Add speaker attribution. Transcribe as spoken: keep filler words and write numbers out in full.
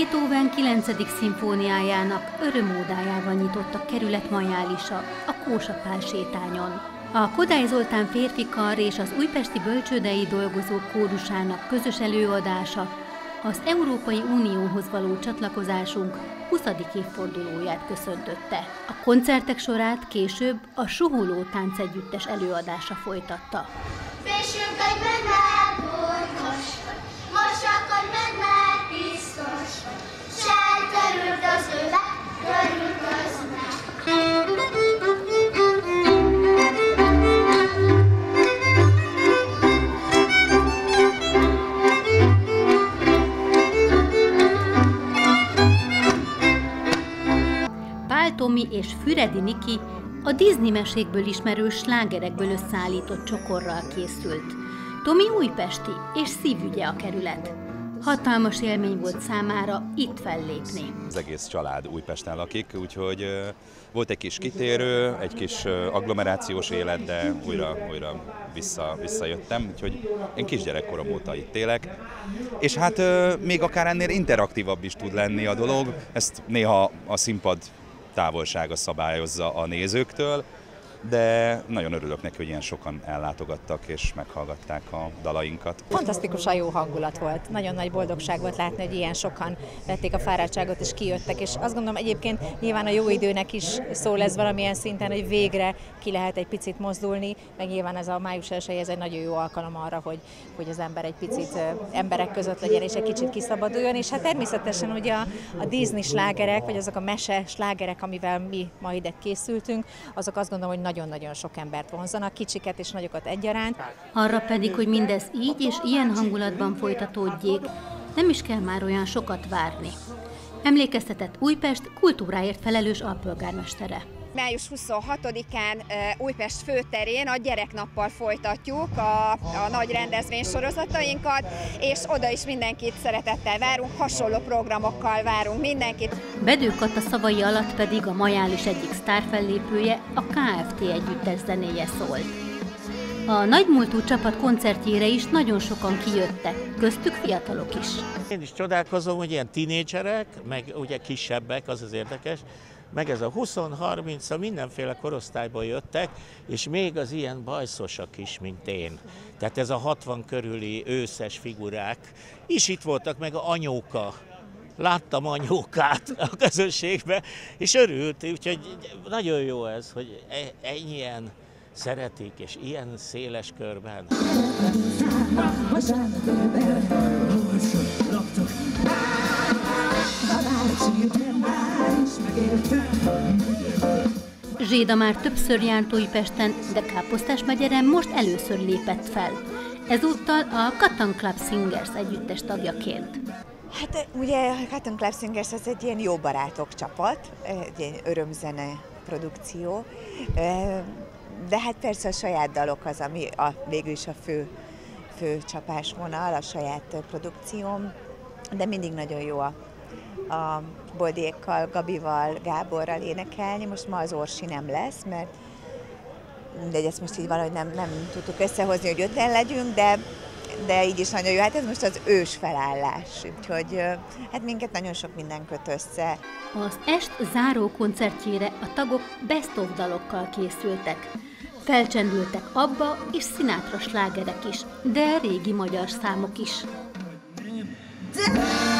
Speaker 1: Beethoven kilencedik szimfóniájának örömódájával nyitott a kerület majálisa a Kósa Pál sétányon. A Kodály Zoltán férfikar és az újpesti bölcsődei dolgozók kórusának közös előadása az Európai Unióhoz való csatlakozásunk huszadik évfordulóját köszöntötte. A koncertek sorát később a Suholó Táncegyüttes előadása folytatta.
Speaker 2: Fésünk egy benne borkos, most akkor benne biztos, s eltörült az öve, törült az meg.
Speaker 1: Pál Tomi és Füredi Niki a Disney mesékből ismerős slágerekből összeállított csokorral készült. Tomi újpesti és szívügye a kerület. Hatalmas élmény volt számára itt fellépni.
Speaker 3: Az egész család Újpesten lakik, úgyhogy uh, volt egy kis kitérő, egy kis uh, agglomerációs élet, de újra, újra vissza, visszajöttem, úgyhogy én kisgyerekkorom óta itt élek. És hát uh, még akár ennél interaktívabb is tud lenni a dolog, ezt néha a színpad távolsága szabályozza a nézőktől, de nagyon örülök neki, hogy ilyen sokan ellátogattak és meghallgatták a dalainkat.
Speaker 4: Fantasztikusan jó hangulat volt. Nagyon nagy boldogság volt látni, hogy ilyen sokan vették a fáradtságot és kijöttek, és azt gondolom egyébként nyilván a jó időnek is szól ez valamilyen szinten, hogy végre ki lehet egy picit mozdulni, meg nyilván ez a május elseje, ez egy nagyon jó alkalom arra, hogy, hogy az ember egy picit emberek között legyen és egy kicsit kiszabaduljon, és hát természetesen ugye a, a Disney slágerek, vagy azok a mese slágerek, amivel mi ma ide készültünk, azok azt gondolom, hogy nagyon-nagyon sok embert vonzanak, kicsiket és nagyokat egyaránt.
Speaker 1: Arra pedig, hogy mindez így és ilyen hangulatban folytatódjék, nem is kell már olyan sokat várni. Emlékeztetett Újpest kultúráért felelős alpolgármestere.
Speaker 5: május huszonhatodikán Újpest főterén a gyereknappal folytatjuk a, a nagy rendezvénysorozatainkat, és oda is mindenkit szeretettel várunk, hasonló programokkal várunk mindenkit.
Speaker 1: Bedő Kata szavai alatt pedig a majális egyik sztárfellépője, a Kft. Együttes zenéje szólt. A nagymúltú csapat koncertjére is nagyon sokan kijöttek, köztük fiatalok is.
Speaker 6: Én is csodálkozom, hogy ilyen tinédzserek, meg ugye kisebbek, az az érdekes, meg ez a húsz-harminc, mindenféle korosztályból jöttek, és még az ilyen bajszosak is, mint én. Tehát ez a hatvan körüli őszes figurák is itt voltak, meg a anyóka. Láttam anyókát a közönségben, és örült, úgyhogy nagyon jó ez, hogy ennyien szeretik, és ilyen széles körben.
Speaker 1: Zséda már többször járt Újpesten, de Káposztásmegyeren most először lépett fel. Ezúttal a Cotton Club Singers együttes tagjaként.
Speaker 7: Hát ugye a Cotton Club Singers az egy ilyen jó barátok csapat, egy ilyen örömzene produkció, de hát persze a saját dalok az, ami a, végül is a fő, fő csapásvonal, a saját produkcióm, de mindig nagyon jó a, a Boldiékkal, Gabival, Gáborral énekelni. Most ma az Orsi nem lesz, mert de ezt most így valahogy nem, nem tudtuk összehozni, hogy öten legyünk, de, de így is nagyon jó. Hát ez most az ős felállás, úgyhogy hát minket nagyon sok minden köt össze.
Speaker 1: Az est záró koncertjére a tagok best of dalokkal készültek. Felcsendültek Abba és Sinatra slágerek is, de régi magyar számok is.